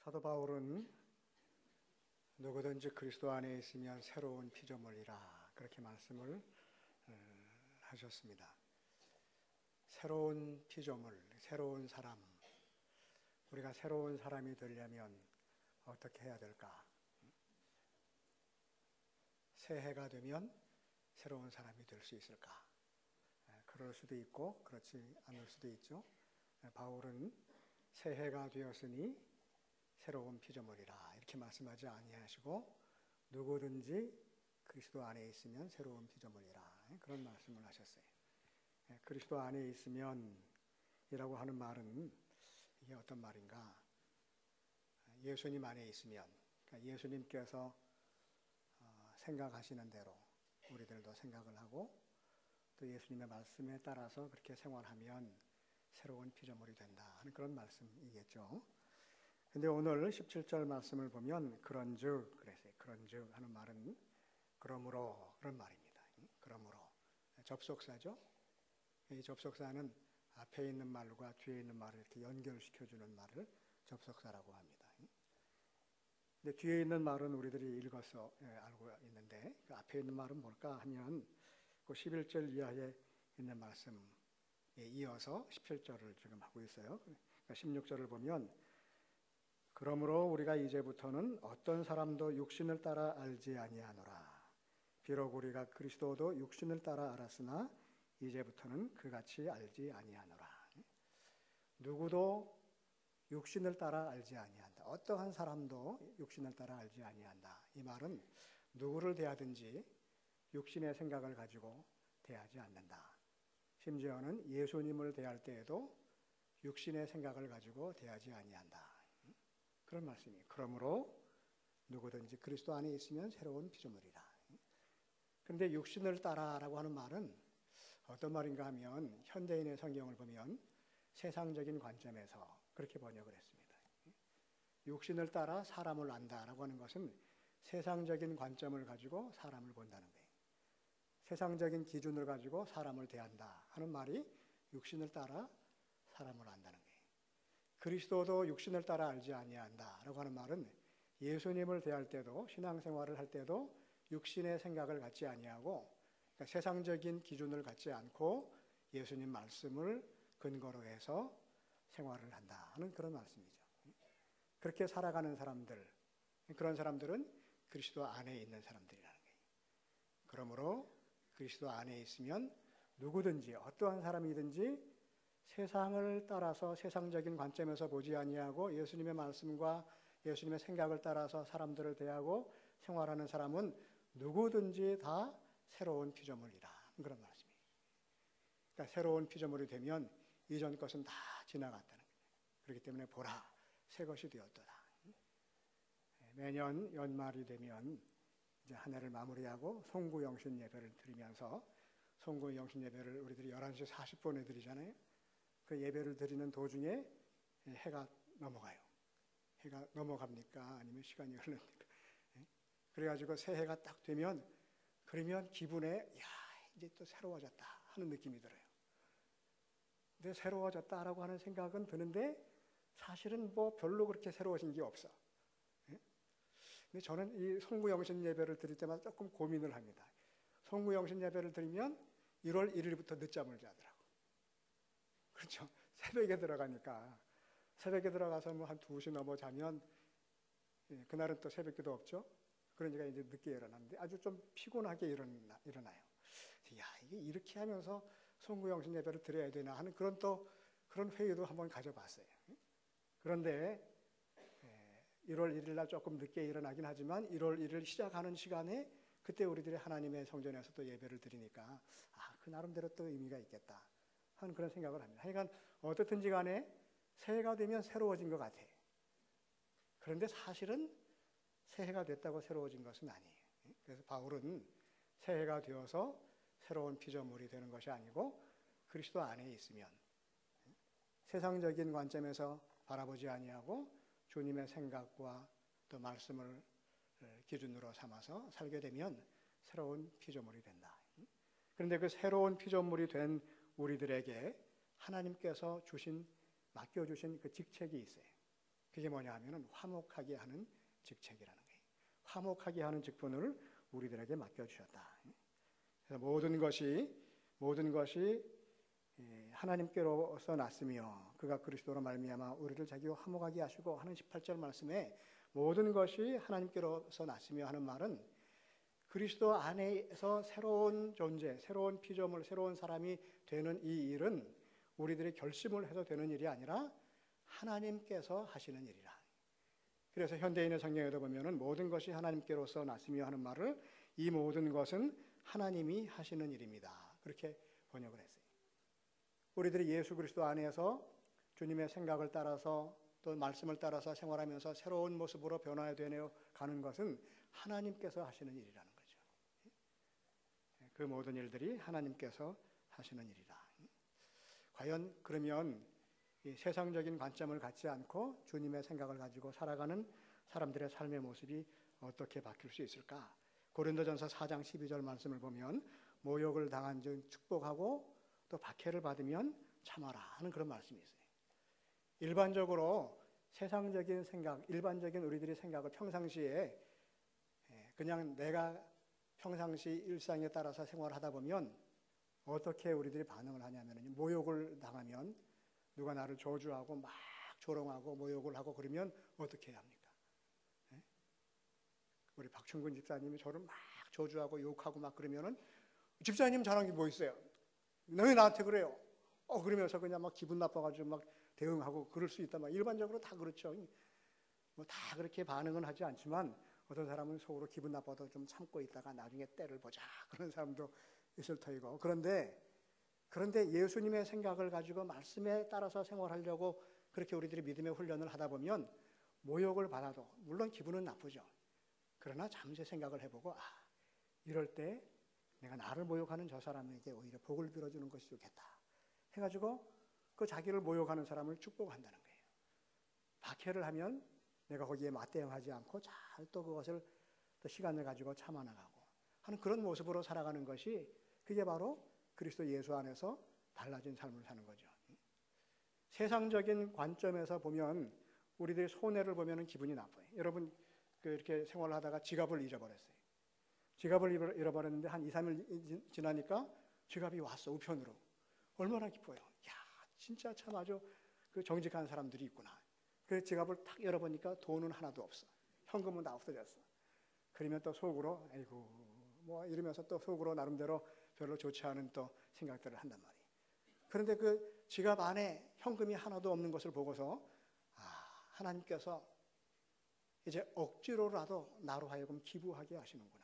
사도 바울은 누구든지 그리스도 안에 있으면 새로운 피조물이라 그렇게 말씀을 하셨습니다. 새로운 피조물, 새로운 사람, 우리가 새로운 사람이 되려면 어떻게 해야 될까? 새해가 되면 새로운 사람이 될 수 있을까? 그럴 수도 있고 그렇지 않을 수도 있죠. 바울은 새해가 되었으니 새로운 피조물이라 이렇게 말씀하지 아니하시고 누구든지 그리스도 안에 있으면 새로운 피조물이라 그런 말씀을 하셨어요. 그리스도 안에 있으면 이라고 하는 말은 이게 어떤 말인가? 예수님 안에 있으면, 그러니까 예수님께서 생각하시는 대로 우리들도 생각을 하고 또 예수님의 말씀에 따라서 그렇게 생활하면 새로운 피조물이 된다 하는 그런 말씀이겠죠. 근데 오늘 17절 말씀을 보면 그런즉 그랬어요. 그런즉 하는 말은 그러므로 그런 말입니다. 그러므로 접속사죠. 이 접속사는 앞에 있는 말과 뒤에 있는 말을 이렇게 연결시켜주는 말을 접속사라고 합니다. 근데 뒤에 있는 말은 우리들이 읽어서 알고 있는데 그 앞에 있는 말은 뭘까 하면 그 11절 이하에 있는 말씀에 이어서 17절을 지금 하고 있어요. 그러니까 16절을 보면 그러므로 우리가 이제부터는 어떤 사람도 육신을 따라 알지 아니하노라. 비록 우리가 그리스도도 육신을 따라 알았으나 이제부터는 그같이 알지 아니하노라. 누구도 육신을 따라 알지 아니한다. 어떠한 사람도 육신을 따라 알지 아니한다. 이 말은 누구를 대하든지 육신의 생각을 가지고 대하지 않는다. 심지어는 예수님을 대할 때에도 육신의 생각을 가지고 대하지 아니한다. 그런 말씀이에요. 그러므로 누구든지 그리스도 안에 있으면 새로운 피조물이라. 그런데 육신을 따라라고 하는 말은 어떤 말인가 하면 현대인의 성경을 보면 세상적인 관점에서 그렇게 번역을 했습니다. 육신을 따라 사람을 안다라고 하는 것은 세상적인 관점을 가지고 사람을 본다는 거예요. 세상적인 기준을 가지고 사람을 대한다 하는 말이 육신을 따라 사람을 안다는 거예요. 그리스도도 육신을 따라 알지 아니한다라고 하는 말은 예수님을 대할 때도 신앙생활을 할 때도 육신의 생각을 갖지 아니하고 그러니까 세상적인 기준을 갖지 않고 예수님 말씀을 근거로 해서 생활을 한다 하는 그런 말씀이죠. 그렇게 살아가는 사람들, 그런 사람들은 그리스도 안에 있는 사람들이라는 거예요. 그러므로 그리스도 안에 있으면 누구든지 어떠한 사람이든지 세상을 따라서 세상적인 관점에서 보지 아니하고 예수님의 말씀과 예수님의 생각을 따라서 사람들을 대하고 생활하는 사람은 누구든지 다 새로운 피조물이라 그런 말씀이에요. 그러니까 새로운 피조물이 되면 이전 것은 다 지나갔다는 거예요. 그렇기 때문에 보라 새 것이 되었도다. 매년 연말이 되면 이제 한 해를 마무리하고 송구영신 예배를 드리면서 송구영신 예배를 우리들이 11시 40분에 드리잖아요. 그 예배를 드리는 도중에 해가 넘어가요. 해가 넘어갑니까? 아니면 시간이 흐릅니까? 그래가지고 새해가 딱 되면 그러면 기분에 야 이제 또 새로워졌다 하는 느낌이 들어요. 근데 새로워졌다라고 하는 생각은 드는데 사실은 뭐 별로 그렇게 새로워진 게 없어. 근데 저는 이 송구영신 예배를 드릴 때마다 조금 고민을 합니다. 송구영신 예배를 드리면 1월 1일부터 늦잠을 자더라고. 그렇죠. 새벽에 들어가니까 새벽에 들어가서 뭐 한 2시 넘어 자면 그날은 또 새벽기도 없죠. 그러니까 이제 늦게 일어났는데 아주 좀 피곤하게 일어나요. 야 이게 이렇게 하면서 송구영신 예배를 드려야 되나 하는 그런 회의도 한번 가져봤어요. 그런데 1월 1일 날 조금 늦게 일어나긴 하지만 1월 1일 시작하는 시간에 그때 우리들이 하나님의 성전에서 또 예배를 드리니까 그 나름대로 또 의미가 있겠다 하는 그런 생각을 합니다. 하여간 어떻든지 간에 새해가 되면 새로워진 것 같아요. 그런데 사실은 새해가 됐다고 새로워진 것은 아니에요. 그래서 바울은 새해가 되어서 새로운 피조물이 되는 것이 아니고 그리스도 안에 있으면 세상적인 관점에서 바라보지 아니하고 주님의 생각과 또 말씀을 기준으로 삼아서 살게 되면 새로운 피조물이 된다. 그런데 그 새로운 피조물이 된 우리들에게 하나님께서 맡겨주신 그 직책이 있어요. 그게 뭐냐 하면은 화목하게 하는 직책이라는 거예요. 화목하게 하는 직분을 우리들에게 맡겨주셨다. 그래서 모든 것이 하나님께로서 났으며 그가 그리스도로 말미암아 우리를 자기와 화목하게 하시고 하는 18절 말씀에 모든 것이 하나님께로서 났으며 하는 말은 그리스도 안에서 새로운 존재, 새로운 피조물, 새로운 사람이 되는 이 일은 우리들이 결심을 해서 되는 일이 아니라 하나님께서 하시는 일이라. 그래서 현대인의 성경에도 보면은 모든 것이 하나님께로서 났으며 하는 말을 이 모든 것은 하나님이 하시는 일입니다. 그렇게 번역을 했어요. 우리들이 예수 그리스도 안에서 주님의 생각을 따라서 또 말씀을 따라서 생활하면서 새로운 모습으로 변화되어 가는 것은 하나님께서 하시는 일이라는 거죠. 그 모든 일들이 하나님께서 하시는 일이다. 과연 그러면 이 세상적인 관점을 갖지 않고 주님의 생각을 가지고 살아가는 사람들의 삶의 모습이 어떻게 바뀔 수 있을까? 고린도전서 4장 12절 말씀을 보면 모욕을 당한 즉 축복하고 또 박해를 받으면 참아라 하는 그런 말씀이 있어요. 일반적으로 세상적인 생각, 일반적인 우리들의 생각을 평상시에 그냥 내가 평상시 일상에 따라서 생활하다 보면 어떻게 우리들이 반응을 하냐면 모욕을 당하면 누가 나를 저주하고 막 조롱하고 모욕을 하고 그러면 어떻게 해야 합니까? 우리 박충근 집사님이 저를 막 저주하고 욕하고 막 그러면은 집사님 잘한 게 뭐 있어요? 너 왜 나한테 그래요? 그러면서 그냥 막 기분 나빠가지고 막 대응하고 그럴 수 있다. 막 일반적으로 다 그렇죠. 뭐 다 그렇게 반응은 하지 않지만 어떤 사람은 속으로 기분 나빠도 좀 참고 있다가 나중에 때를 보자 그런 사람도 있을 터이고. 그런데 예수님의 생각을 가지고 말씀에 따라서 생활하려고 그렇게 우리들이 믿음의 훈련을 하다 보면 모욕을 받아도 물론 기분은 나쁘죠. 그러나 잠시 생각을 해보고 이럴 때 내가 나를 모욕하는 저 사람에게 오히려 복을 빌어주는 것이 좋겠다 해가지고 그 자기를 모욕하는 사람을 축복한다는 거예요. 박해를 하면 내가 거기에 맞대응하지 않고 잘 또 그것을 또 시간을 가지고 참아나가고 하는 그런 모습으로 살아가는 것이 그게 바로 그리스도 예수 안에서 달라진 삶을 사는 거죠. 세상적인 관점에서 보면 우리들이 손해를 보면 기분이 나빠요. 여러분 이렇게 생활을 하다가 지갑을 잊어버렸어요. 지갑을 잃어버렸는데 한 2, 3일 지나니까 지갑이 왔어, 우편으로. 얼마나 기뻐요. 야, 진짜 참 아주 그 정직한 사람들이 있구나. 그 지갑을 탁 열어보니까 돈은 하나도 없어. 현금은 다 없어졌어. 그러면 또 속으로 아이고 뭐 이러면서 또 속으로 나름대로 별로 좋지 않은 또 생각들을 한단 말이에요. 그런데 그 지갑 안에 현금이 하나도 없는 것을 보고서 하나님께서 이제 억지로라도 나로 하여금 기부하게 하시는구나.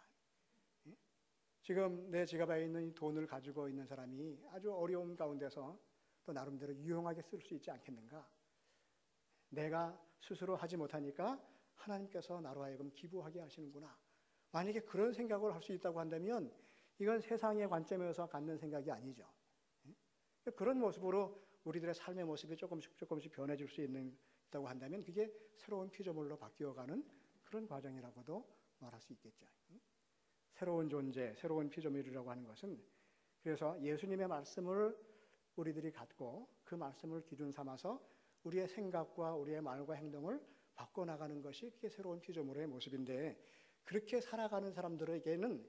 지금 내 지갑에 있는 이 돈을 가지고 있는 사람이 아주 어려운 가운데서 또 나름대로 유용하게 쓸 수 있지 않겠는가? 내가 스스로 하지 못하니까 하나님께서 나로 하여금 기부하게 하시는구나. 만약에 그런 생각을 할 수 있다고 한다면 이건 세상의 관점에서 갖는 생각이 아니죠. 그런 모습으로 우리들의 삶의 모습이 조금씩 변해질 수 있다고 한다면 그게 새로운 피조물로 바뀌어가는 그런 과정이라고도 말할 수 있겠죠. 새로운 존재, 새로운 피조물이라고 하는 것은 그래서 예수님의 말씀을 우리들이 갖고 그 말씀을 기준 삼아서 우리의 생각과 우리의 말과 행동을 바꿔나가는 것이 그게 새로운 피조물의 모습인데 그렇게 살아가는 사람들에게는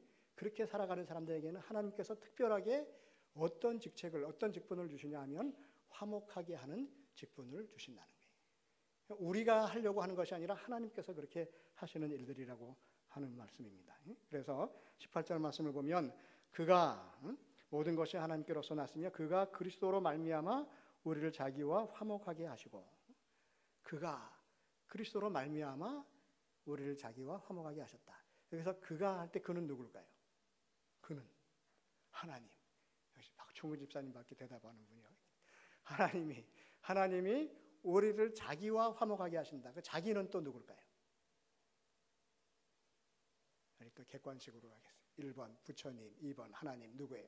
하나님께서 특별하게 어떤 직분을 주시냐 하면 화목하게 하는 직분을 주신다는 거예요. 우리가 하려고 하는 것이 아니라 하나님께서 그렇게 하시는 일들이라고 하는 말씀입니다. 그래서 18절 말씀을 보면 그가 모든 것이 하나님께로서 났으며 그가 그리스도로 말미암아 우리를 자기와 화목하게 하시고 그가 그리스도로 말미암아 우리를 자기와 화목하게 하셨다. 여기서 그가 할 때 그는 누굴까요? 그는 하나님. 역시 박충근 집사님밖에 대답하는 분이요. 하나님이 우리를 자기와 화목하게 하신다. 그 자기는 또 누굴까요? 또 객관식으로 하겠습니다. 1번 부처님, 2번 하나님 누구예요?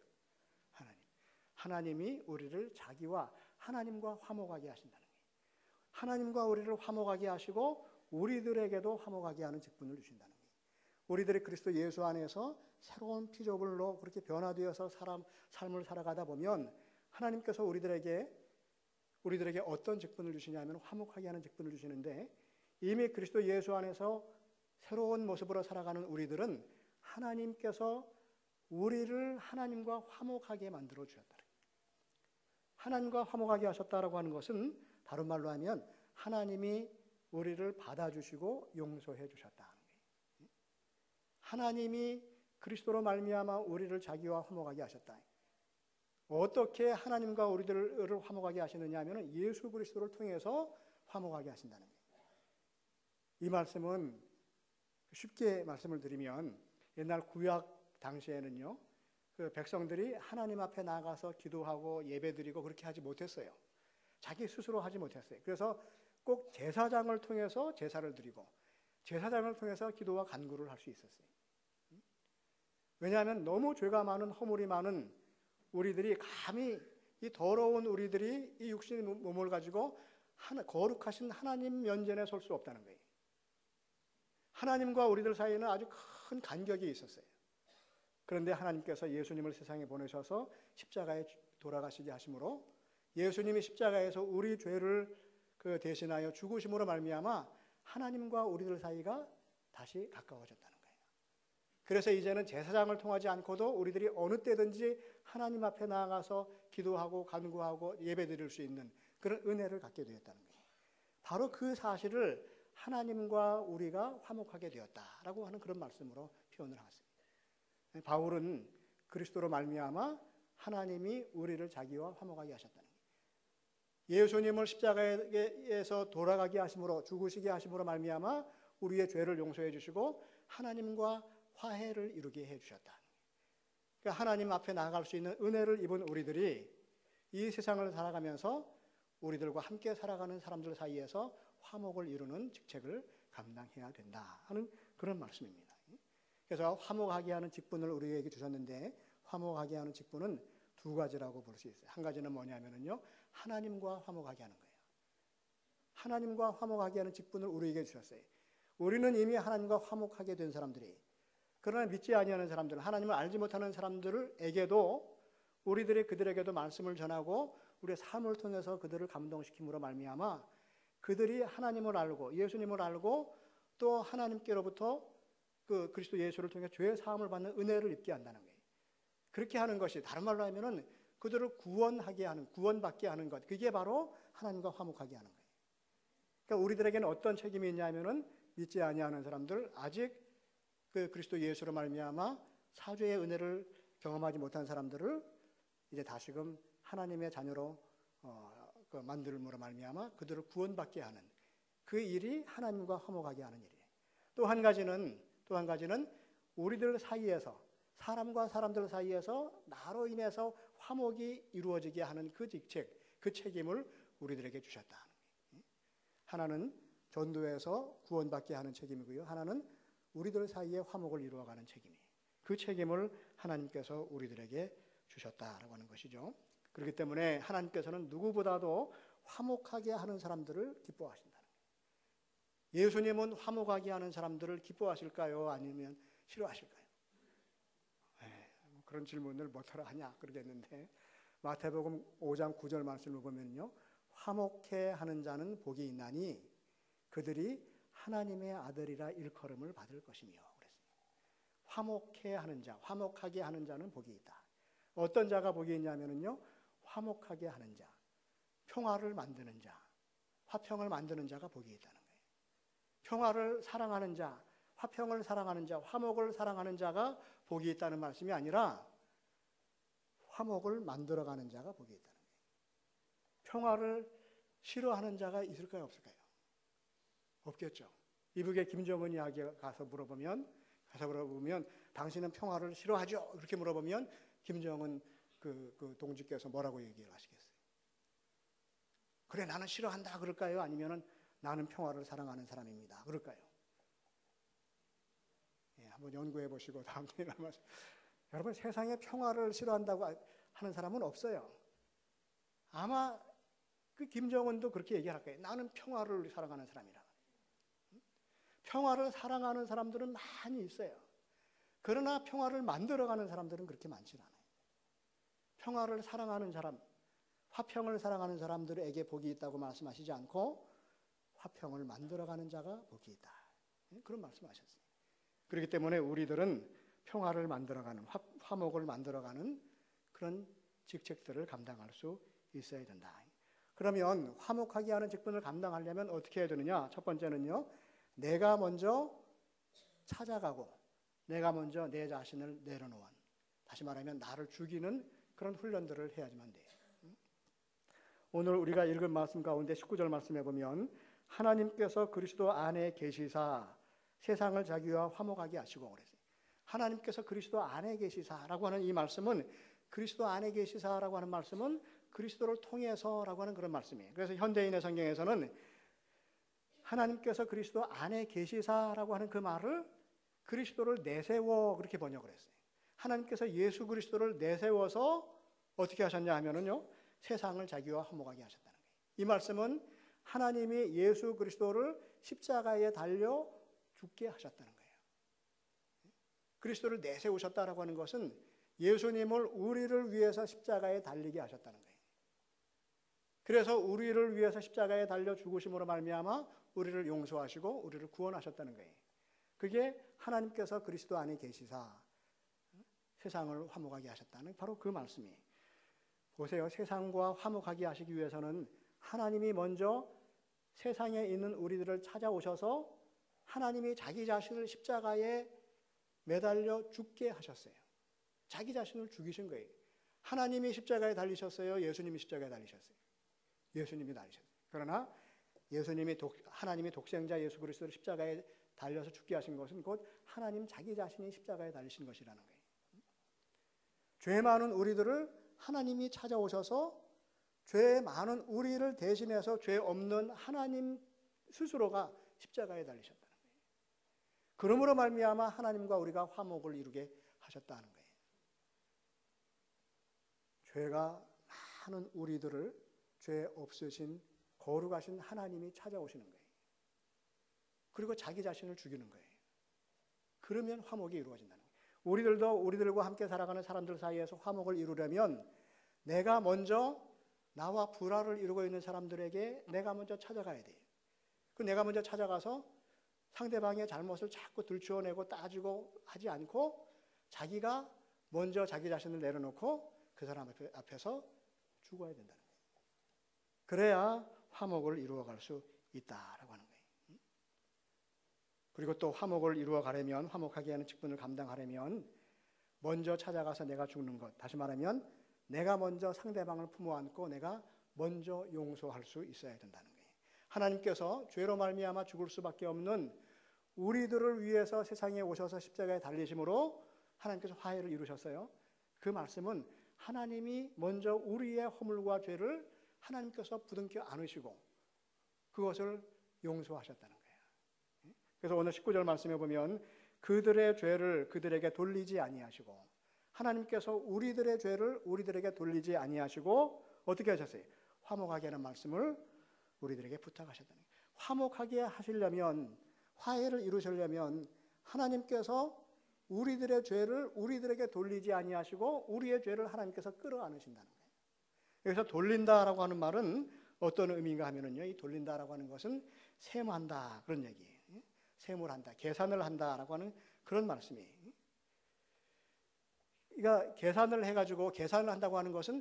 하나님이 우리를 자기와 하나님과 화목하게 하신다는 거예요. 하나님과 우리를 화목하게 하시고 우리들에게도 화목하게 하는 직분을 주신다는 거예요. 우리들이 그리스도 예수 안에서 새로운 피조물로 그렇게 변화되어서 삶을 살아가다 보면 하나님께서 우리들에게 어떤 직분을 주시냐면 화목하게 하는 직분을 주시는데 이미 그리스도 예수 안에서 새로운 모습으로 살아가는 우리들은 하나님께서 우리를 하나님과 화목하게 만들어 주셨다. 하나님과 화목하게 하셨다라고 하는 것은 다른 말로 하면 하나님이 우리를 받아주시고 용서해 주셨다. 하나님이 그리스도로 말미암아 우리를 자기와 화목하게 하셨다. 어떻게 하나님과 우리들을 화목하게 하시느냐 하면 예수 그리스도를 통해서 화목하게 하신다는 거예요. 이 말씀은 쉽게 말씀을 드리면 옛날 구약 당시에는요, 그 백성들이 하나님 앞에 나가서 기도하고 예배드리고 그렇게 하지 못했어요. 자기 스스로 하지 못했어요. 그래서 꼭 제사장을 통해서 제사를 드리고 제사장을 통해서 기도와 간구를 할 수 있었어요. 왜냐하면 너무 죄가 많은, 허물이 많은 우리들이 감히 이 더러운 우리들이 이 육신의 몸을 가지고 거룩하신 하나님 면전에 설 수 없다는 거예요. 하나님과 우리들 사이에는 아주 큰 간격이 있었어요. 그런데 하나님께서 예수님을 세상에 보내셔서 십자가에 돌아가시게 하심으로 예수님이 십자가에서 우리 죄를 대신하여 죽으심으로 말미암아 하나님과 우리들 사이가 다시 가까워졌다는 거예요. 그래서 이제는 제사장을 통하지 않고도 우리들이 어느 때든지 하나님 앞에 나아가서 기도하고 간구하고 예배드릴 수 있는 그런 은혜를 갖게 되었다는 거예요. 바로 그 사실을 하나님과 우리가 화목하게 되었다라고 하는 그런 말씀으로 표현을 하셨습니다. 바울은 그리스도로 말미암아 하나님이 우리를 자기와 화목하게 하셨다는 거예요. 예수님을 십자가에서 돌아가게 하심으로, 죽으시게 하심으로 말미암아 우리의 죄를 용서해 주시고 하나님과 화해를 이루게 해 주셨다. 그러니까 하나님 앞에 나아갈 수 있는 은혜를 입은 우리들이 이 세상을 살아가면서 우리들과 함께 살아가는 사람들 사이에서 화목을 이루는 직책을 감당해야 된다 하는 그런 말씀입니다. 그래서 화목하게 하는 직분을 우리에게 주셨는데 화목하게 하는 직분은 두 가지라고 볼 수 있어요. 한 가지는 뭐냐면요, 하나님과 화목하게 하는 거예요. 하나님과 화목하게 하는 직분을 우리에게 주셨어요. 우리는 이미 하나님과 화목하게 된 사람들이, 그러나 믿지 아니하는 사람들, 하나님을 알지 못하는 사람들에게도 우리들이 그들에게도 말씀을 전하고 우리의 삶을 통해서 그들을 감동시킴으로 말미암아 그들이 하나님을 알고 예수님을 알고 또 하나님께로부터 그 그리스도 예수를 통해 죄의 사함을 받는 은혜를 입게 한다는 거예요. 그렇게 하는 것이 다른 말로 하면은 그들을 구원하게 하는, 구원받게 하는 것, 그게 바로 하나님과 화목하게 하는 거예요. 그러니까 우리들에게는 어떤 책임이 있냐면은 믿지 아니하는 사람들, 아직 그 그리스도 예수로 말미암아 사죄의 은혜를 경험하지 못한 사람들을 이제 다시금 하나님의 자녀로 만들므로 말미암아 그들을 구원받게 하는 그 일이 하나님과 화목하게 하는 일이에요. 또 한 가지는 우리들 사이에서, 사람과 사람들 사이에서 나로 인해서 화목이 이루어지게 하는 그 직책, 그 책임을 우리들에게 주셨다 하는 거예요. 하나는 전도에서 구원받게 하는 책임이고요, 하나는 우리들 사이에 화목을 이루어가는 책임이에요. 그 책임을 하나님께서 우리들에게 주셨다라고 하는 것이죠. 그렇기 때문에 하나님께서는 누구보다도 화목하게 하는 사람들을 기뻐하신다는 거예요. 예수님은 화목하게 하는 사람들을 기뻐하실까요? 아니면 싫어하실까요? 그런 질문을 뭐하러 하냐 그러겠는데, 마태복음 5장 9절 말씀을 보면요, 화목해 하는 자는 복이 있나니 그들이 하나님의 아들이라 일컬음을 받을 것이며 그랬습니다. 화목해 하는 자, 화목하게 하는 자는 복이 있다. 어떤 자가 복이 있냐면요, 화목하게 하는 자, 평화를 만드는 자, 화평을 만드는 자가 복이 있다는 거예요. 평화를 사랑하는 자, 화평을 사랑하는 자, 화목을 사랑하는 자가 복이 있다는 말씀이 아니라 화목을 만들어가는 자가 복이 있다는 거예요. 평화를 싫어하는 자가 있을까요, 없을까요? 없겠죠. 이북의 김정은 이야기 가서 물어보면 당신은 평화를 싫어하죠? 이렇게 물어보면 김정은 그 동지께서 뭐라고 얘기를 하시겠어요? 그래, 나는 싫어한다 그럴까요? 아니면은 나는 평화를 사랑하는 사람입니다 그럴까요? 한번 연구해 보시고 다음 주에 남아서 여러분, 세상에 평화를 싫어한다고 하는 사람은 없어요. 아마 그 김정은도 그렇게 얘기할 거예요. 나는 평화를 사랑하는 사람이라. 평화를 사랑하는 사람들은 많이 있어요. 그러나 평화를 만들어가는 사람들은 그렇게 많지 않아요. 평화를 사랑하는 사람, 화평을 사랑하는 사람들에게 복이 있다고 말씀하시지 않고 화평을 만들어가는 자가 복이 있다. 그런 말씀하셨어요. 그렇기 때문에 우리들은 평화를 만들어가는, 화목을 만들어가는 그런 직책들을 감당할 수 있어야 된다. 그러면 화목하게 하는 직분을 감당하려면 어떻게 해야 되느냐? 첫 번째는요, 내가 먼저 찾아가고 내가 먼저 내 자신을 내려놓은, 다시 말하면 나를 죽이는 그런 훈련들을 해야지만 돼요. 오늘 우리가 읽은 말씀 가운데 19절 말씀해 보면 하나님께서 그리스도 안에 계시사 세상을 자기와 화목하게 하시고 그랬어요. 하나님께서 그리스도 안에 계시사라고 하는 이 말씀은, 그리스도 안에 계시사라고 하는 말씀은 그리스도를 통해서라고 하는 그런 말씀이에요. 그래서 현대인의 성경에서는 하나님께서 그리스도 안에 계시사라고 하는 그 말을 그리스도를 내세워 그렇게 번역을 했어요. 하나님께서 예수 그리스도를 내세워서 어떻게 하셨냐 하면은요, 세상을 자기와 화목하게 하셨다는 거예요. 이 말씀은 하나님이 예수 그리스도를 십자가에 달려 죽게 하셨다는 거예요. 그리스도를 내세우셨다라고 하는 것은 예수님을 우리를 위해서 십자가에 달리게 하셨다는 거예요. 그래서 우리를 위해서 십자가에 달려 죽으심으로 말미암아 우리를 용서하시고 우리를 구원하셨다는 거예요. 그게 하나님께서 그리스도 안에 계시사 세상을 화목하게 하셨다는 바로 그 말씀이에요. 보세요. 세상과 화목하게 하시기 위해서는 하나님이 먼저 세상에 있는 우리들을 찾아오셔서 하나님이 자기 자신을 십자가에 매달려 죽게 하셨어요. 자기 자신을 죽이신 거예요. 하나님이 십자가에 달리셨어요? 예수님이 십자가에 달리셨어요? 예수님이 달리셨어요. 그러나 하나님이 독생자 예수 그리스도를 십자가에 달려서 죽게 하신 것은 곧 하나님 자기 자신이 십자가에 달리신 것이라는 거예요. 죄 많은 우리들을 하나님이 찾아오셔서 죄 많은 우리를 대신해서 죄 없는 하나님 스스로가 십자가에 달리셨다는 거예요. 그러므로 말미암아 하나님과 우리가 화목을 이루게 하셨다는 거예요. 죄가 많은 우리들을 죄 없으신 거룩하신 하나님이 찾아오시는 거예요. 그리고 자기 자신을 죽이는 거예요. 그러면 화목이 이루어진다는 거예요. 우리들도 우리들과 함께 살아가는 사람들 사이에서 화목을 이루려면 내가 먼저 나와 불화를 이루고 있는 사람들에게 내가 먼저 찾아가야 돼요. 그 내가 먼저 찾아가서 상대방의 잘못을 자꾸 들추어내고 따지고 하지 않고 자기가 먼저 자기 자신을 내려놓고 그 사람 앞에서 죽어야 된다는 거예요. 그래야 화목을 이루어갈 수 있다라고 하는 거예요. 그리고 또 화목을 이루어가려면, 화목하게 하는 직분을 감당하려면 먼저 찾아가서 내가 죽는 것, 다시 말하면 내가 먼저 상대방을 품어안고 내가 먼저 용서할 수 있어야 된다는 거예요. 하나님께서 죄로 말미암아 죽을 수밖에 없는 우리들을 위해서 세상에 오셔서 십자가에 달리심으로 하나님께서 화해를 이루셨어요. 그 말씀은 하나님이 먼저 우리의 허물과 죄를 하나님께서 부둥켜 안으시고 그것을 용서하셨다는 거예요. 그래서 오늘 19절 말씀에 보면 그들의 죄를 그들에게 돌리지 아니하시고, 하나님께서 우리들의 죄를 우리들에게 돌리지 아니하시고 어떻게 하셨어요? 화목하게 하는 말씀을 우리들에게 부탁하셨다는 거예요. 화목하게 하시려면, 화해를 이루시려면 하나님께서 우리들의 죄를 우리들에게 돌리지 아니하시고 우리의 죄를 하나님께서 끌어안으신다는 거예요. 여기서 돌린다라고 하는 말은 어떤 의미인가 하면은요, 이 돌린다라고 하는 것은 세무한다 그런 얘기예요. 세무를 한다, 계산을 한다라고 하는 그런 말씀이에요. 그러니까 계산을 해가지고, 계산을 한다고 하는 것은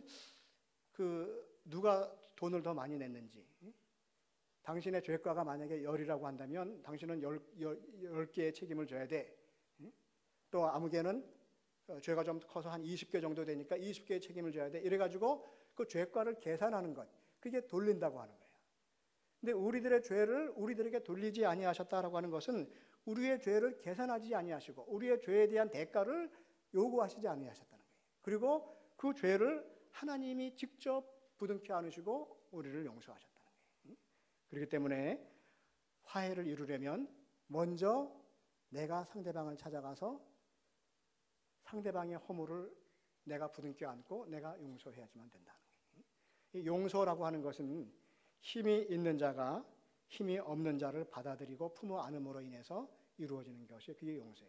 누가 돈을 더 많이 냈는지, 당신의 죄가가 만약에 10이라고 한다면 당신은 10개의 책임을 져야 돼. 또 아무개는 죄가 좀 커서 한 20개 정도 되니까 20개의 책임을 져야 돼. 이래가지고 그 죄가를 계산하는 것, 그게 돌린다고 하는 거예요. 근데 우리들의 죄를 우리들에게 돌리지 아니하셨다라고 하는 것은 우리의 죄를 계산하지 아니하시고 우리의 죄에 대한 대가를 요구하시지 아니하셨다는 거예요. 그리고 그 죄를 하나님이 직접 부둥켜 안으시고 우리를 용서하셨다는 거예요. 그렇기 때문에 화해를 이루려면 먼저 내가 상대방을 찾아가서 상대방의 허물을 내가 부둥켜 안고 내가 용서해야지만 된다는 거예요. 이 용서라고 하는 것은 힘이 있는 자가 힘이 없는 자를 받아들이고 품어 안음으로 인해서 이루어지는 것이 그게 용서예요.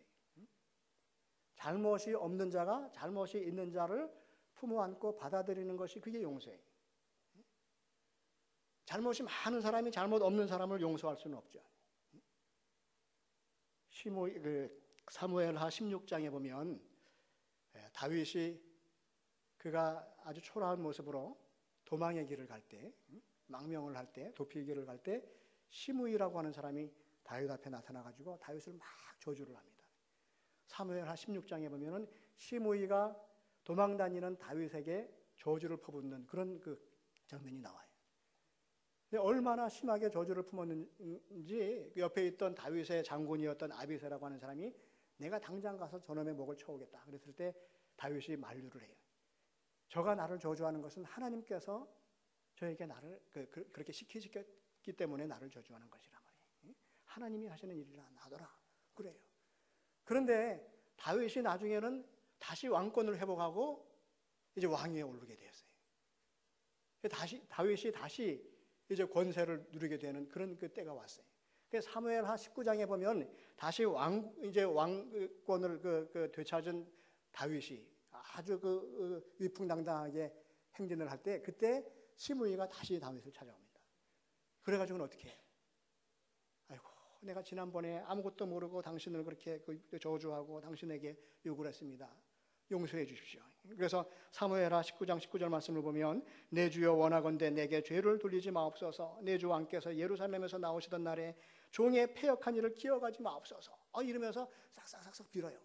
잘못이 없는 자가 잘못이 있는 자를 품어 안고 받아들이는 것이 그게 용서예요. 잘못이 많은 사람이 잘못 없는 사람을 용서할 수는 없죠. 사무엘하 16장에 보면 다윗이 그가 아주 초라한 모습으로 도망의 길을 갈 때, 망명을 할 때, 도피의 길을 갈 때 시므이라고 하는 사람이 다윗 앞에 나타나가지고 다윗을 막 저주를 합니다. 사무엘하 16장에 보면은 시므이가 도망다니는 다윗에게 저주를 퍼붓는 그런 그 장면이 나와요. 근데 얼마나 심하게 저주를 품었는지 옆에 있던 다윗의 장군이었던 아비새라고 하는 사람이 내가 당장 가서 저놈의 목을 쳐오겠다 그랬을 때 다윗이 만류를 해요. 저가 나를 저주하는 것은 하나님께서 저에게 나를 그렇게 시키셨기 때문에 나를 저주하는 것이란 말이에요. 하나님이 하시는 일이라 나더라 그래요. 그런데 다윗이 나중에는 다시 왕권을 회복하고 이제 왕위에 오르게 되었어요. 다윗이 다시 이제 권세를 누리게 되는 그런 그 때가 왔어요. 그래서 사무엘하 19장에 보면 다시 왕권을 되찾은 다윗이 아주 위풍당당하게 행진을 할 때 그때 시므이가 다시 다윗을 찾아옵니다. 그래가지고는 어떻게 해요? 아이고, 내가 지난번에 아무것도 모르고 당신을 그렇게 저주하고 당신에게 욕을 했습니다. 용서해 주십시오. 그래서 사무엘하 19장 19절 말씀을 보면 내 주여 원하건대 내게 죄를 돌리지 마옵소서. 내 주 왕께서 예루살렘에서 나오시던 날에 종의 패역한 일을 기억하지 마옵소서. 이러면서 싹싹싹싹 빌어요.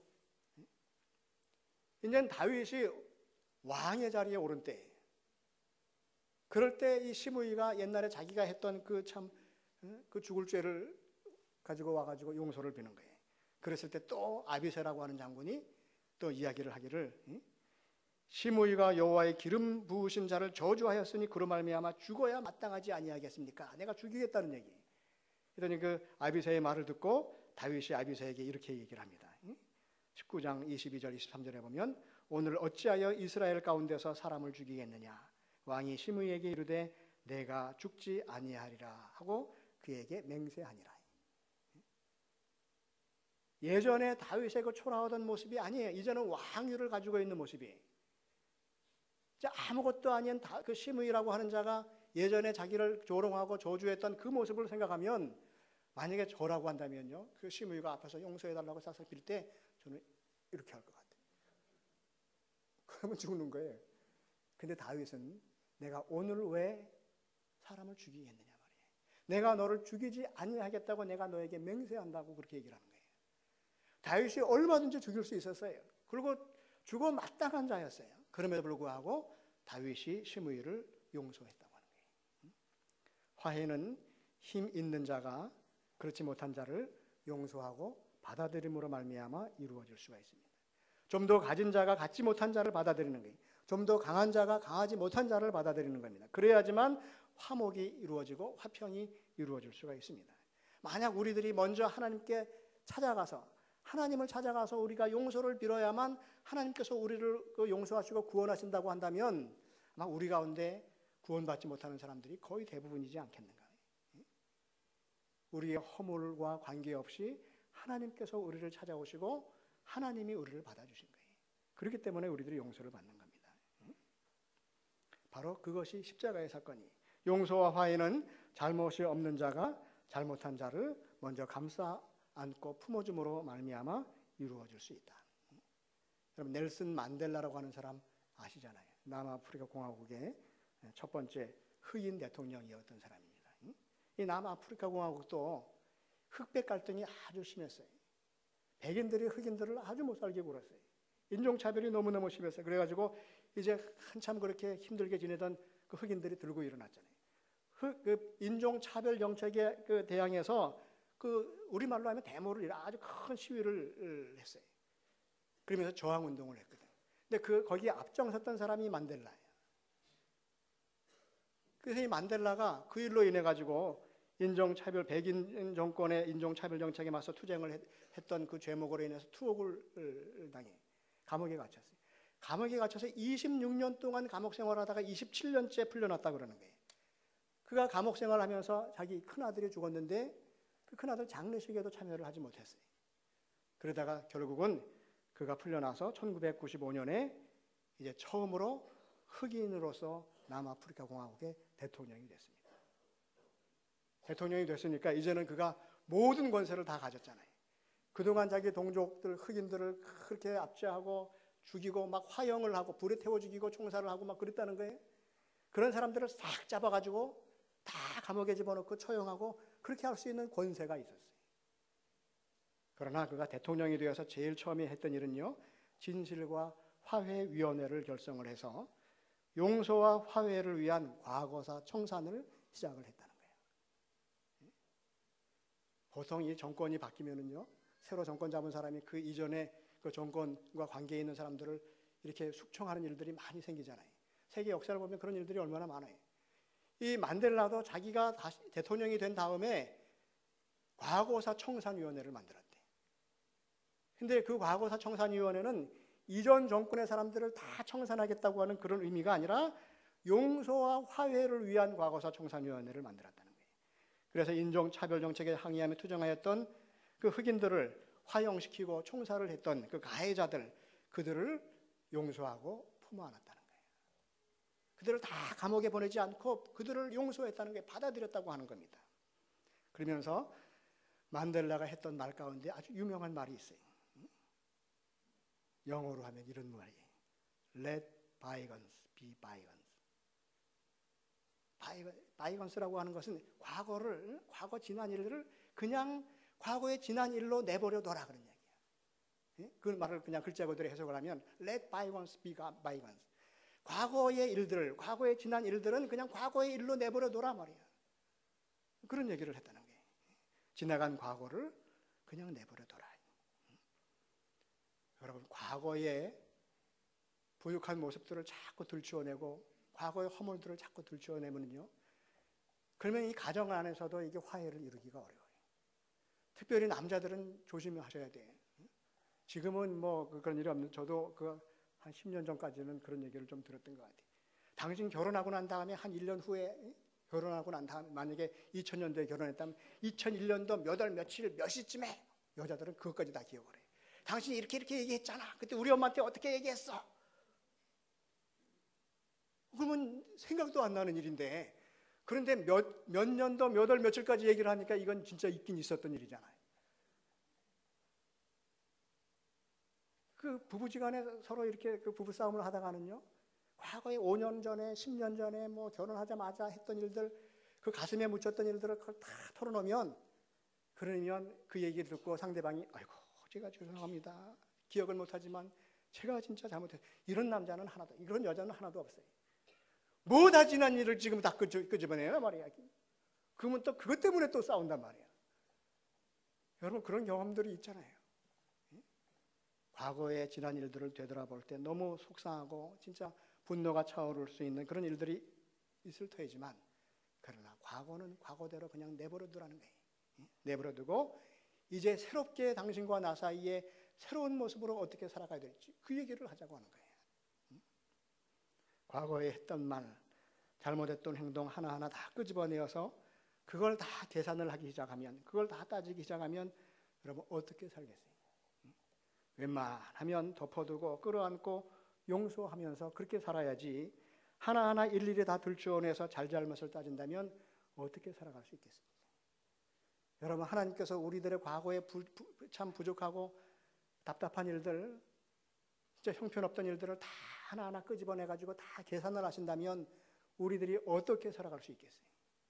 이제 다윗이 왕의 자리에 오른 때, 그럴 때 이 시므이가 옛날에 자기가 했던 그 죽을 죄를 가지고 와가지고 용서를 비는 거예요. 그랬을 때 또 아비새라고 하는 장군이 또 이야기를 하기를 시므이가 여호와의 기름 부으신 자를 저주하였으니 그로 말미암아 죽어야 마땅하지 아니하겠습니까? 내가 죽이겠다는 얘기. 그러더니 그 아비새의 말을 듣고 다윗이 아비새에게 이렇게 얘기를 합니다. 19장 22절 23절에 보면 오늘 어찌하여 이스라엘 가운데서 사람을 죽이겠느냐? 왕이 시므이에게 이르되 내가 죽지 아니하리라 하고 그에게 맹세하니라. 예전에 다윗의 그 초라하던 모습이 아니에요. 이제는 왕위를 가지고 있는 모습이에요. 아무것도 아닌 그 시므이라고 하는 자가 예전에 자기를 조롱하고 저주했던 그 모습을 생각하면 만약에 저라고 한다면요, 그 시므이가 앞에서 용서해달라고 싹싹 빌 때 저는 이렇게 할 것 같아요. 그러면 죽는 거예요. 근데 다윗은 내가 오늘 왜 사람을 죽이겠느냐 말이에요. 내가 너를 죽이지 아니하겠다고 내가 너에게 맹세한다고 그렇게 얘기를 하는 거예요. 다윗이 얼마든지 죽일 수 있었어요. 그리고 죽어 마땅한 자였어요. 그럼에도 불구하고 다윗이 시므이를 용서했다고 하는 거예요. 화해는 힘 있는 자가 그렇지 못한 자를 용서하고 받아들임으로 말미암아 이루어질 수가 있습니다. 좀 더 가진 자가 갖지 못한 자를 받아들이는 거예요. 좀 더 강한 자가 강하지 못한 자를 받아들이는 겁니다. 그래야지만 화목이 이루어지고 화평이 이루어질 수가 있습니다. 만약 우리들이 먼저 하나님께 찾아가서 하나님을 찾아가서 우리가 용서를 빌어야만 하나님께서 우리를 용서하시고 구원하신다고 한다면 아마 우리 가운데 구원받지 못하는 사람들이 거의 대부분이지 않겠는가. 우리의 허물과 관계없이 하나님께서 우리를 찾아오시고 하나님이 우리를 받아주신 거예요. 그렇기 때문에 우리들이 용서를 받는 겁니다. 바로 그것이 십자가의 사건이. 용서와 화해는 잘못이 없는 자가 잘못한 자를 먼저 감싸 안고 품어줌으로 말미암아 이루어질 수 있다. 여러분 넬슨 만델라라고 하는 사람 아시잖아요. 남아프리카 공화국의 첫 번째 흑인 대통령이었던 사람입니다. 이 남아프리카 공화국도 흑백 갈등이 아주 심했어요. 백인들이 흑인들을 아주 못 살게 굴었어요. 인종차별이 너무너무 심했어요. 그래가지고 이제 한참 그렇게 힘들게 지내던 그 흑인들이 들고 일어났잖아요. 그 인종차별 정책에 대항해서 우리말로 하면 데모를 아주 큰 시위를 했어요. 그러면서 저항운동을 했거든요. 근데 거기에 앞장섰던 사람이 만델라예요. 그래서 이 만델라가 그 일로 인해 가지고 인종차별, 백인 정권의 인종차별 정책에 맞서 투쟁을 했던 그 죄목으로 인해서 투옥을 당해 감옥에 갇혔어요. 감옥에 갇혀서 26년 동안 감옥 생활하다가 27년째 풀려났다 그러는 거예요. 그가 감옥 생활하면서 자기 큰아들이 죽었는데 그 큰아들 장례식에도 참여를 하지 못했어요. 그러다가 결국은 그가 풀려나서 1995년에 이제 처음으로 흑인으로서 남아프리카 공화국의 대통령이 됐습니다. 대통령이 됐으니까 이제는 그가 모든 권세를 다 가졌잖아요. 그동안 자기 동족들, 흑인들을 그렇게 압제하고 죽이고 막 화형을 하고 불에 태워 죽이고 총살을 하고 막 그랬다는 거예요. 그런 사람들을 싹 잡아가지고 다 감옥에 집어넣고 처형하고 그렇게 할 수 있는 권세가 있었어요. 그러나 그가 대통령이 되어서 제일 처음에 했던 일은요, 진실과 화해위원회를 결성을 해서 용서와 화해를 위한 과거사 청산을 시작을 했다는 거예요. 보통 이 정권이 바뀌면은요, 새로 정권 잡은 사람이 그 이전에 그 정권과 관계에 있는 사람들을 이렇게 숙청하는 일들이 많이 생기잖아요. 세계 역사를 보면 그런 일들이 얼마나 많아요. 이 만델라도 자기가 다시 대통령이 된 다음에 과거사 청산위원회를 만들었대. 근데 그 과거사 청산위원회는 이전 정권의 사람들을 다 청산하겠다고 하는 그런 의미가 아니라 용서와 화해를 위한 과거사 청산위원회를 만들었다는 거예요. 그래서 인종차별 정책에 항의하며 투쟁하였던 그 흑인들을 화형시키고 총살을 했던 그 가해자들, 그들을 용서하고 품어 안았다는 거예요. 그들을 다 감옥에 보내지 않고 그들을 용서했다는 게 받아들였다고 하는 겁니다. 그러면서 만델라가 했던 말 가운데 아주 유명한 말이 있어요. 영어로 하면 이런 말이에요. Let bygones be bygones. bygones라고 하는 것은 과거 지난 일들을 그냥 과거의 지난 일로 내버려 둬라 그런 얘기예요. 그 말을 그냥 글자 그대로 해석을 하면 Let bygones be bygones. 과거의 일들, 과거의 지난 일들은 그냥 과거의 일로 내버려 둬라 말이야. 그런 얘기를 했다는 거예요. 지나간 과거를 그냥 내버려 둬라. 여러분, 과거의 부족한 모습들을 자꾸 들추어내고 과거의 허물들을 자꾸 들추어내면요, 그러면 이 가정 안에서도 이게 화해를 이루기가 어려워요. 특별히 남자들은 조심하셔야 돼요. 지금은 뭐 그런 일이 없는, 저도 한 10년 전까지는 그런 얘기를 좀 들었던 것 같아요. 당신 결혼하고 난 다음에 한 1년 후에, 결혼하고 난 다음에 만약에 2000년도에 결혼했다면 2001년도 몇 월 며칠 몇 시쯤에, 여자들은 그것까지 다 기억을 해요. 당신이 이렇게 얘기했잖아. 그때 우리 엄마한테 어떻게 얘기했어? 그러면 생각도 안 나는 일인데, 그런데 몇 년도 몇 월 며칠까지 얘기를 하니까 이건 진짜 있긴 있었던 일이잖아요. 그 부부지간에 서로 이렇게 그 부부싸움을 하다가는요, 과거에 5년 전에 10년 전에 뭐 결혼하자마자 했던 일들, 그 가슴에 묻혔던 일들을 그걸 다 털어놓으면, 그러면 그 얘기를 듣고 상대방이 아이고 제가 죄송합니다, 기억을 못하지만 제가 진짜 잘못했어요, 이런 남자는 하나도, 이런 여자는 하나도 없어요. 뭐 다 지난 일을 지금 다 끄집어내요 말이야. 그러면 또 그것 때문에 또 싸운단 말이야. 여러분, 그런 경험들이 있잖아요. 과거의 지난 일들을 되돌아볼 때 너무 속상하고 진짜 분노가 차오를 수 있는 그런 일들이 있을 터이지만, 그러나 과거는 과거대로 그냥 내버려두라는 거예요. 내버려두고 이제 새롭게 당신과 나 사이에 새로운 모습으로 어떻게 살아가야 될지 그 얘기를 하자고 하는 거예요. 과거에 했던 말, 잘못했던 행동 하나하나 다 끄집어내어서 그걸 다 계산을 하기 시작하면, 그걸 다 따지기 시작하면 여러분 어떻게 살겠어요? 웬만하면 덮어두고 끌어안고 용서하면서 그렇게 살아야지, 하나하나 일일이 다 들추어내서 잘잘못을 따진다면 어떻게 살아갈 수 있겠습니까? 여러분, 하나님께서 우리들의 과거에 참 부족하고 답답한 일들, 진짜 형편없던 일들을 다 하나하나 끄집어내가지고 다 계산을 하신다면 우리들이 어떻게 살아갈 수 있겠어요?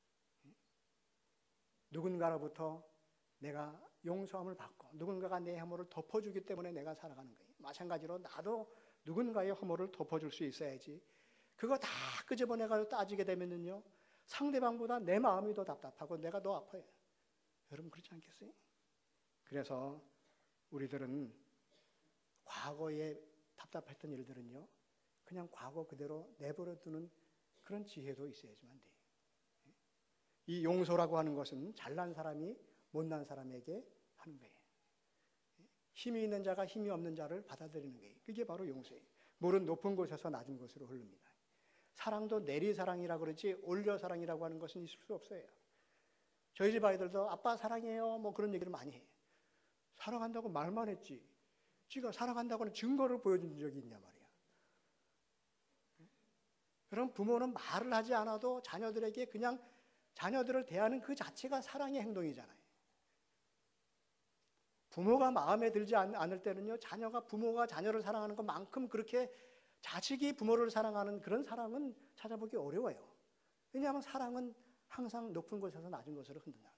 누군가로부터 내가 용서함을 받고 누군가가 내 허물을 덮어주기 때문에 내가 살아가는 거예요. 마찬가지로 나도 누군가의 허물을 덮어줄 수 있어야지, 그거 다 끄집어내가지고 따지게 되면요, 상대방보다 내 마음이 더 답답하고 내가 더 아파요. 여러분, 그렇지 않겠어요? 그래서 우리들은 과거에 답답했던 일들은요, 그냥 과거 그대로 내버려두는 그런 지혜도 있어야지만 돼요. 이 용서라고 하는 것은 잘난 사람이 못난 사람에게 하는 거예요. 힘이 있는 자가 힘이 없는 자를 받아들이는 거예요. 그게 바로 용서예요. 물은 높은 곳에서 낮은 곳으로 흐릅니다. 사랑도 내리사랑이라고 그러지 올려사랑이라고 하는 것은 있을 수 없어요. 저희 집 아이들도 아빠 사랑해요 뭐 그런 얘기를 많이 해요. 사랑한다고 말만 했지, 지가 사랑한다고는 증거를 보여준 적이 있냐 말이야. 여러분, 부모는 말을 하지 않아도 자녀들에게 그냥 자녀들을 대하는 그 자체가 사랑의 행동이잖아요. 부모가 마음에 들지 않을 때는요, 부모가 자녀를 사랑하는 것만큼 그렇게 자식이 부모를 사랑하는 그런 사랑은 찾아보기 어려워요. 왜냐하면 사랑은 항상 높은 곳에서 낮은 곳으로 흔든다.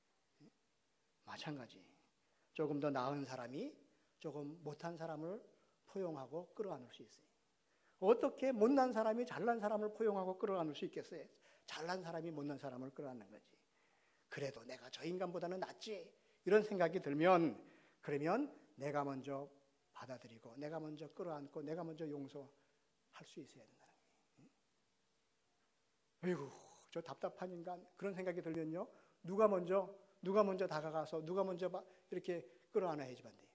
마찬가지. 조금 더 나은 사람이 조금 못한 사람을 포용하고 끌어안을 수 있어요. 어떻게 못난 사람이 잘난 사람을 포용하고 끌어안을 수 있겠어요? 잘난 사람이 못난 사람을 끌어안는 거지. 그래도 내가 저 인간보다는 낫지, 이런 생각이 들면, 그러면 내가 먼저 받아들이고 내가 먼저 끌어안고 내가 먼저 용서할 수 있어야 된다는 거예요. 아이고, 저 답답한 인간, 그런 생각이 들면요, 누가 먼저 다가가서 누가 먼저 이렇게 끌어안아야지만 돼요.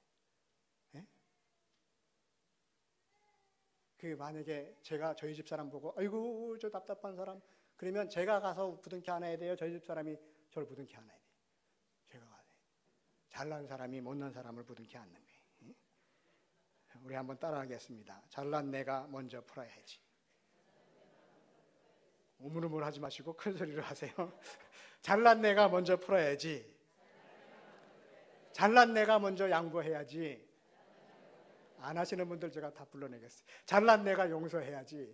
그 만약에 제가 저희 집 사람 보고 아이고 저 답답한 사람, 그러면 제가 가서 부둥켜 안아야 돼요? 저희 집 사람이 저를 부둥켜 안아야 돼요? 제가 가야 돼요. 잘난 사람이 못난 사람을 부둥켜 안는 거예요. 우리 한번 따라하겠습니다. 잘난 내가 먼저 풀어야지. 우물우물 하지 마시고 큰 소리로 하세요. 잘난 내가 먼저 풀어야지. 잘난 내가 먼저 양보해야지. 안 하시는 분들 제가 다 불러내겠어요. 잘난 내가 용서해야지.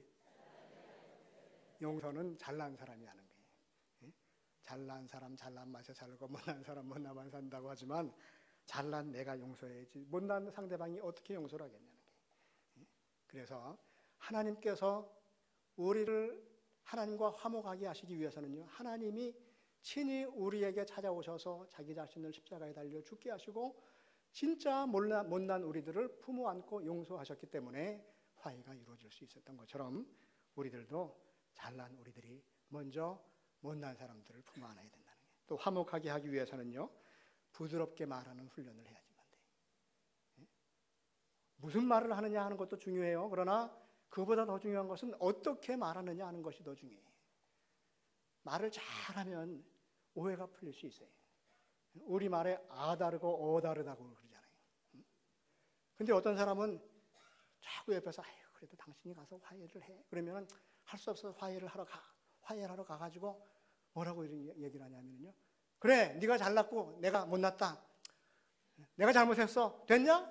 용서는 잘난 사람이 하는 거예요. 잘난 사람 잘난 맛에 살고 못난 사람 못난 맛에 산다고 하지만 잘난 내가 용서해야지. 못난 상대방이 어떻게 용서를 하겠냐는 거예요. 그래서 하나님께서 우리를 하나님과 화목하게 하시기 위해서는요, 하나님이 친히 우리에게 찾아오셔서 자기 자신을 십자가에 달려 죽게 하시고 진짜 못난 우리들을 품어 안고 용서하셨기 때문에 화해가 이루어질 수 있었던 것처럼 우리들도 잘난 우리들이 먼저 못난 사람들을 품어 안아야 된다는 거예요. 또 화목하게 하기 위해서는요, 부드럽게 말하는 훈련을 해야지만 돼요. 무슨 말을 하느냐 하는 것도 중요해요. 그러나 그보다 더 중요한 것은 어떻게 말하느냐 하는 것이 더 중요해요. 말을 잘하면 오해가 풀릴 수 있어요. 우리 말에 아 다르고 어 다르다고 그러잖아요. 근데 어떤 사람은 자꾸 옆에서 아유 그래도 당신이 가서 화해를 해. 그러면 할 수 없어서 화해를 하러 가가지고 뭐라고 이런 얘기를 하냐면요, 그래 네가 잘났고 내가 못났다. 내가 잘못했어. 됐냐?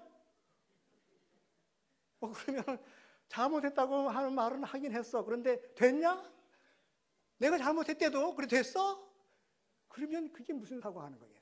그러면 잘못했다고 하는 말은 하긴 했어. 그런데 됐냐? 내가 잘못했대도 그래 됐어? 그러면 그게 무슨 사과하는 거겠어요?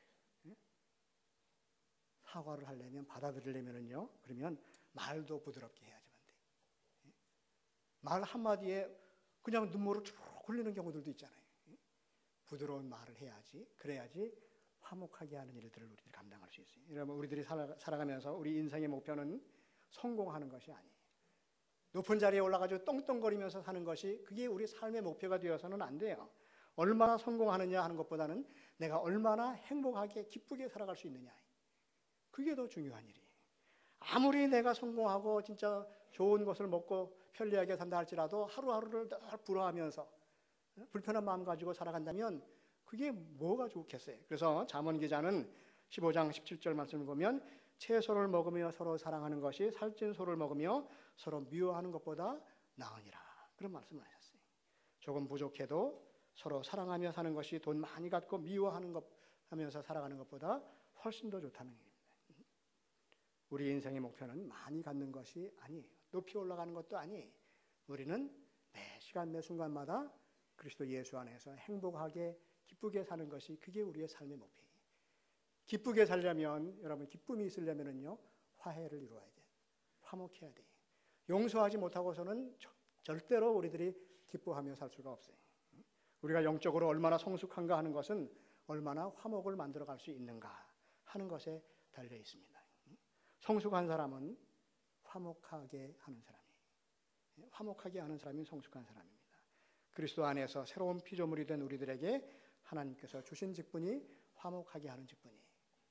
사과를 하려면, 받아들이려면요, 그러면 말도 부드럽게 해야지만 돼. 말 한마디에 그냥 눈물을 쭉 흘리는 경우들도 있잖아요. 부드러운 말을 해야지, 그래야지 화목하게 하는 일들을 우리들이 감당할 수 있어요. 여러분, 우리들이 살아가면서 우리 인생의 목표는 성공하는 것이 아니에요. 높은 자리에 올라가지고 똥똥거리면서 사는 것이 그게 우리 삶의 목표가 되어서는 안 돼요. 얼마나 성공하느냐 하는 것보다는 내가 얼마나 행복하게 기쁘게 살아갈 수 있느냐, 그게 더 중요한 일이에요. 아무리 내가 성공하고 진짜 좋은 것을 먹고 편리하게 산다 할지라도 하루하루를 늘 불화하면서 불편한 마음 가지고 살아간다면 그게 뭐가 좋겠어요. 그래서 잠언 기자는 15장 17절 말씀을 보면 채소를 먹으며 서로 사랑하는 것이 살찐 소를 먹으며 서로 미워하는 것보다 나으니라, 그런 말씀을 하셨어요. 조금 부족해도 서로 사랑하며 사는 것이 돈 많이 갖고 미워하는 것 하면서 살아가는 것보다 훨씬 더 좋다는 얘기입니다. 우리 인생의 목표는 많이 갖는 것이 아니에요. 높이 올라가는 것도 아니에요. 우리는 매 시간 매 순간마다 그리스도 예수 안에서 행복하게 기쁘게 사는 것이 그게 우리의 삶의 목표예요. 기쁘게 살려면, 여러분 기쁨이 있으려면은요, 화해를 이루어야 돼요. 화목해야 돼요. 용서하지 못하고서는 절대로 우리들이 기뻐하며 살 수가 없어요. 우리가 영적으로 얼마나 성숙한가 하는 것은 얼마나 화목을 만들어갈 수 있는가 하는 것에 달려 있습니다. 성숙한 사람은 화목하게 하는 사람이에요. 화목하게 하는 사람이 성숙한 사람입니다. 그리스도 안에서 새로운 피조물이 된 우리들에게 하나님께서 주신 직분이 화목하게 하는 직분이에요.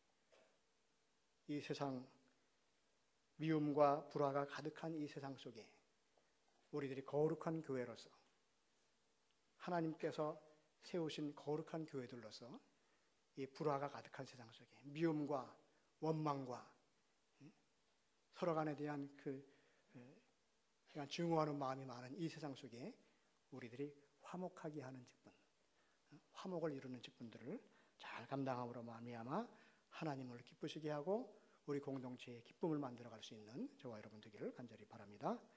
이 세상 미움과 불화가 가득한 이 세상 속에 우리들이 거룩한 교회로서, 하나님께서 세우신 거룩한 교회들로서 이 불화가 가득한 세상 속에 미움과 원망과 서로 간에 대한 증오하는 마음이 많은 이 세상 속에 우리들이 화목하게 하는 직분, 화목을 이루는 직분들을 잘 감당함으로 말미암아 하나님을 기쁘시게 하고 우리 공동체의 기쁨을 만들어갈 수 있는 저와 여러분 되기를 간절히 바랍니다.